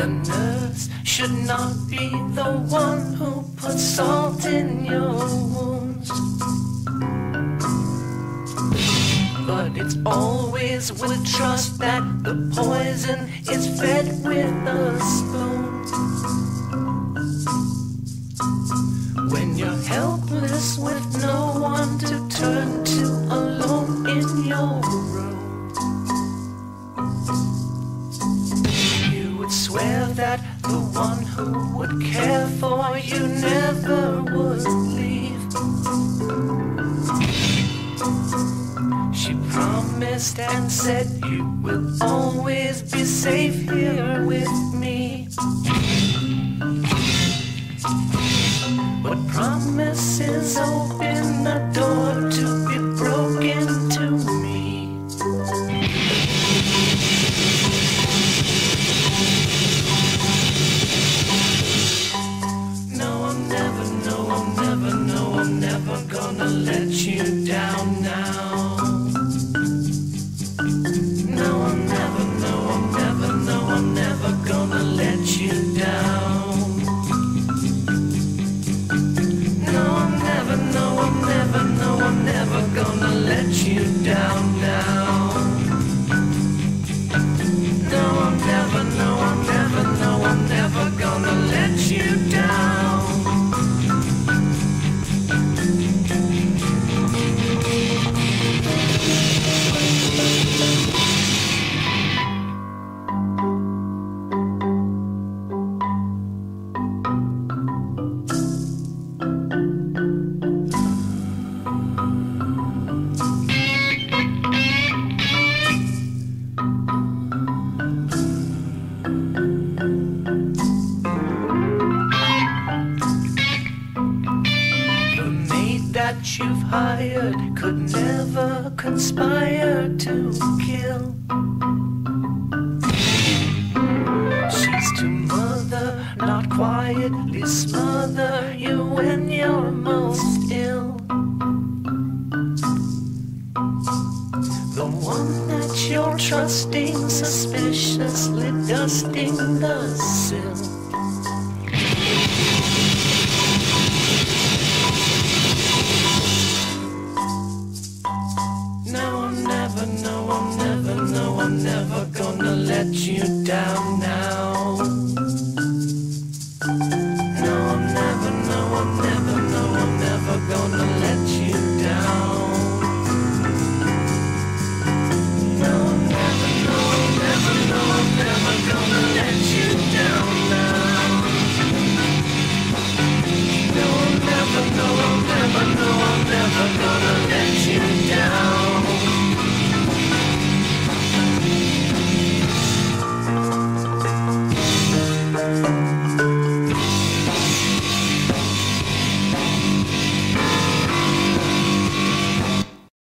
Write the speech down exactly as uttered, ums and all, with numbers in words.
The nurse should not be the one who puts salt in your wounds, but it's always with trust that the poison is fed with a spoon. When you're helpless with no one to turn to, alone in your room, you would swear that the one who would care for you never would leave. She promised and said you will always be safe here with me. But promises open a door to be broken to me. No, I'm never, no, I'm never, no, I'm never gonna let you down now. No, I'm never, no, I'm never, no, I'm never gonna let you down. No, I'm never gonna let you down now. No, I'm never, no, I'm never, no, I'm never gonna let you down. That you've hired could never conspire to kill. She's to mother, not quietly smother you when you're most ill. The one that you're trusting, suspiciously dusting the sill.